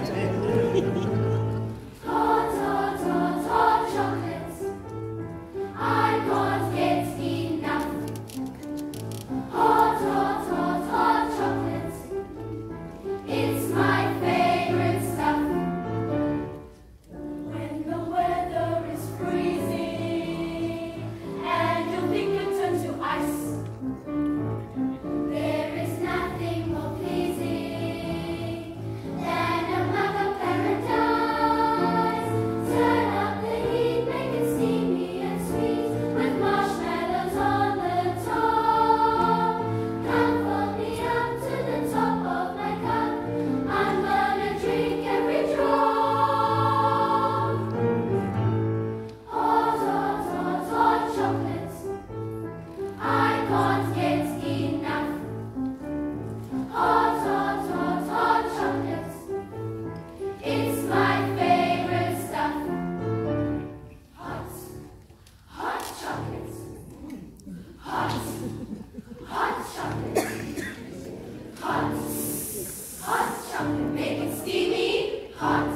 Hot, hot, hot, hot chocolates. I can't get enough. Hot, hot, hot, hot chocolates. It's my favorite stuff. When the weather is freezing and you think it turns to ice, there is nothing more pleasing than a mug of paradise. Turn up the heat, make it steamy and sweet, with marshmallows on the top. Comfort me up to the top of my cup. I'm gonna drink every drop. Hot, hot, hot, hot chocolates. I can't get enough. Hot, hot, hot, hot chocolates. It's my favorite stuff. Hot, hot chocolates. Hot, hot chocolates. Hot, hot chocolate. Make it steamy. Hot.